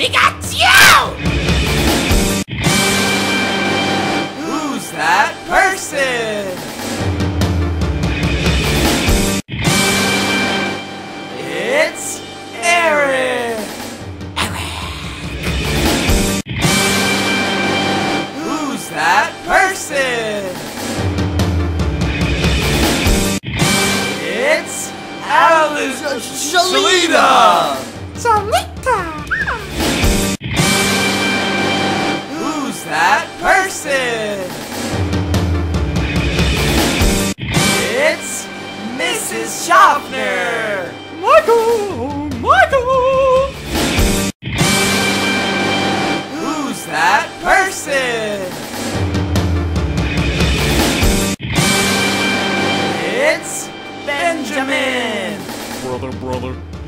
Pikachu! Who's that person? It's Eric! Who's that person? It's Alice Shalita! Who's that person? It's Mrs. Schaffner! Michael! Who's that person? It's Benjamin! Brother.